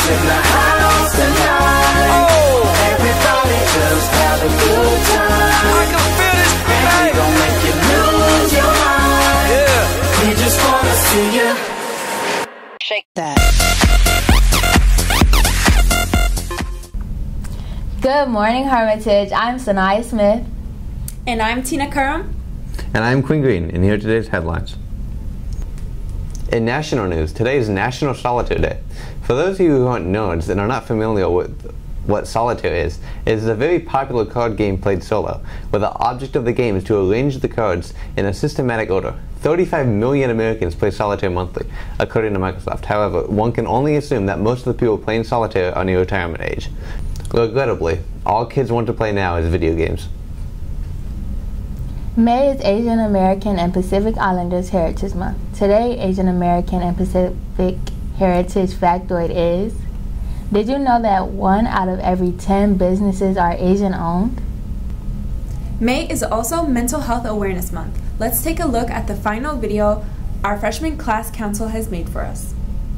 It's in the house tonight. Oh. Everybody just have a good time. I can feel this beat. And we gon' make you lose your mind. Yeah. We just wanna see you shake that. Good morning, Hermitage. I'm Sanaya Smith. And I'm Tina Karam. And I'm Quinn Green, and here are today's headlines. In national news, today is National Solitaire Day. For those of you who aren't nerds and are not familiar with what solitaire is, it is a very popular card game played solo, where the object of the game is to arrange the cards in a systematic order. 35 million Americans play solitaire monthly, according to Microsoft. However, one can only assume that most of the people playing solitaire are near retirement age. Regrettably, all kids want to play now is video games. May is Asian American and Pacific Islanders Heritage Month. Today, Asian American and Pacific Heritage factoid is: did you know that 1 out of every 10 businesses are Asian owned? May is also Mental Health Awareness Month. Let's take a look at the final video our freshman class council has made for us.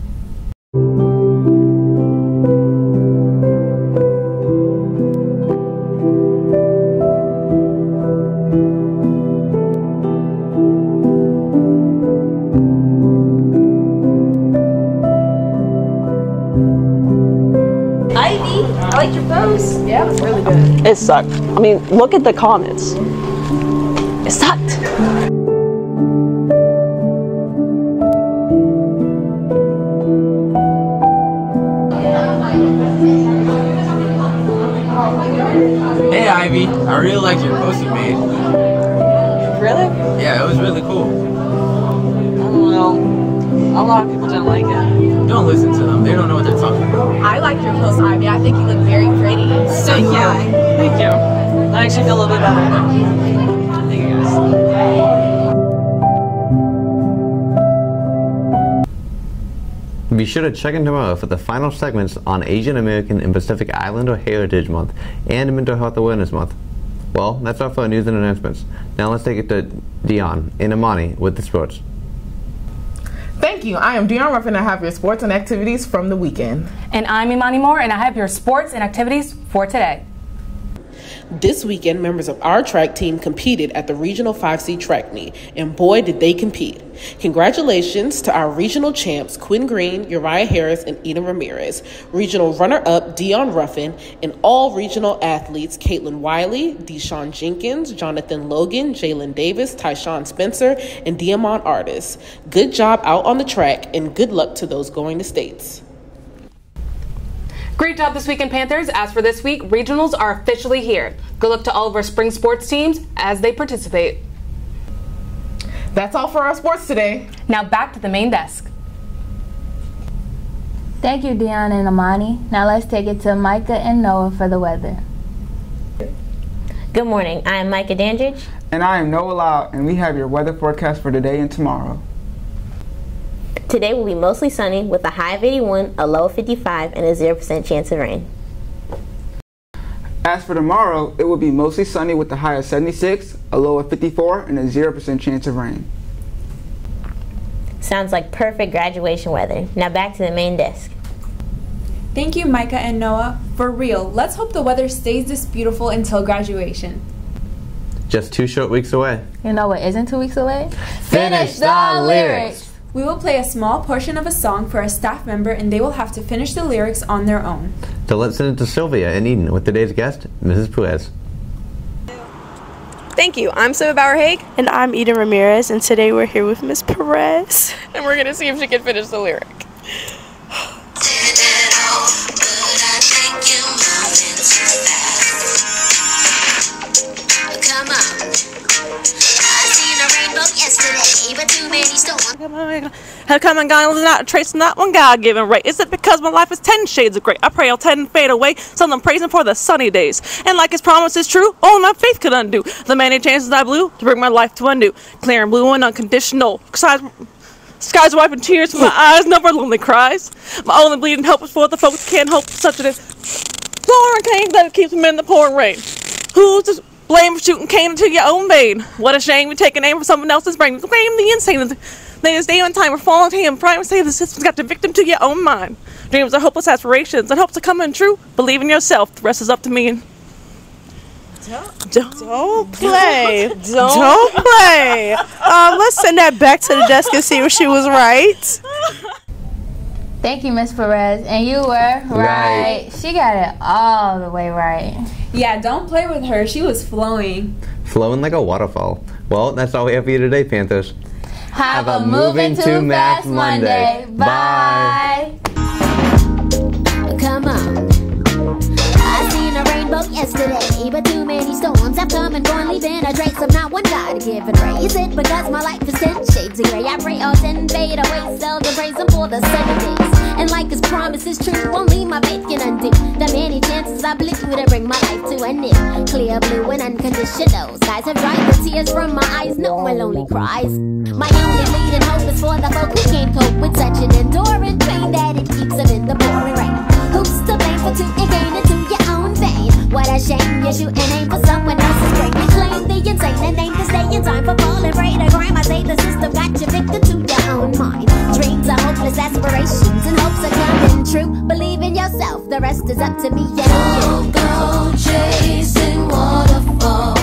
Ivy, I liked your pose. Yeah, it was really good. It sucked. I mean, look at the comments. It sucked. Hey Ivy, I really liked your post you made. Really? Yeah, it was really cool. I don't know. A lot of people didn't like it. Don't listen to them. They don't know what they're talking about. I liked your post, Ivy. I think you look very pretty. So Thank you. Thank you. I actually feel a little bit better. Thank you guys. Be sure to check in tomorrow for the final segments on Asian American and Pacific Islander Heritage Month and Mental Health Awareness Month. Well, that's all for our news and announcements. Now let's take it to Dion and Imani with the sports. Thank you. I am Dion Ruffin, and I have your sports and activities from the weekend. And I'm Imani Moore, and I have your sports and activities for today. This weekend, members of our track team competed at the Regional 5C track meet, and boy, did they compete. Congratulations to our regional champs, Quinn Green, Uriah Harris, and Eden Ramirez, regional runner-up, Dion Ruffin, and all regional athletes, Caitlin Wiley, Deshaun Jenkins, Jonathan Logan, Jalen Davis, Tyshawn Spencer, and Diamond Artis. Good job out on the track, and good luck to those going to states. Great job this weekend, Panthers. As for this week, regionals are officially here. Good luck to all of our spring sports teams as they participate. That's all for our sports today. Now back to the main desk. Thank you, Dion and Imani. Now let's take it to Micah and Noah for the weather. Good morning. I am Micah Dandridge. And I am Noah Lau, and we have your weather forecast for today and tomorrow. Today will be mostly sunny with a high of 81, a low of 55, and a 0% chance of rain. As for tomorrow, it will be mostly sunny with a high of 76, a low of 54, and a 0% chance of rain. Sounds like perfect graduation weather. Now back to the main desk. Thank you, Micah and Noah. For real, let's hope the weather stays this beautiful until graduation. Just 2 short weeks away. You know what isn't 2 weeks away? Finish the lyrics! We will play a small portion of a song for a staff member, and they will have to finish the lyrics on their own. So let's send it to Sylvia and Eden with today's guest, Mrs. Perez. Thank you. I'm Sylvia Bauer-Haig. And I'm Eden Ramirez, and today we're here with Miss Perez. And we're going to see if she can finish the lyric. Come on. I seen a rainbow yesterday, but too many storms. How come I got not tracing that one God-given right? Is it because my life is 10 shades of gray? I pray I'll 10 fade away, so I'm praising for the sunny days. And like his promise is true, all my faith could undo. The many chances I blew to bring my life to undo. Clear and blue and unconditional. Skies wiping tears from my eyes, no more lonely cries. My only bleeding hope is for the folks who can't hope such a pouring cane that keeps them in the pouring rain. Who's to blame for shooting cane into your own vein? What a shame we take a name from someone else's brain. Blame the insane. They this day and time we're falling to him. Prime say the system's got the victim to your own mind. Dreams are hopeless aspirations and hopes are coming true. Believe in yourself. The rest is up to me. Don't play. Don't play. Let's send that back to the desk and see if she was right. Thank you, Miss Perez. And you were right. She got it all the way right. Yeah, don't play with her. She was flowing. Flowing like a waterfall. Well, that's all we have for you today, Panthers. Have a moving too fast Monday. Bye. Come on. I seen a rainbow yesterday, but too many storms have come and gone, leaving a trace of not one God-given ray. Is it because my life is 10 shades of gray? I pray all 10 fade away, seldom praise him for the 7 days. And like his promise is true, only my faith can undo the many chances I blew to bring my life to an end. Clear blue and unconditional skies have dried the tears from my eyes, no more lonely cries. My only leading hope is for the folk who can't cope with such an enduring pain that it keeps them in the pouring rain. Who's to blame for two and gain into your own vein? What a shame, you shoot an aim for someone else's brain. You claim the insane and aim to stay in time for falling prey to crime. I say the system got you victim to your own mind. Dreams are hopeless aspirations and hopes are coming true. Believe in yourself, the rest is up to me and you. Don't go chasing waterfalls.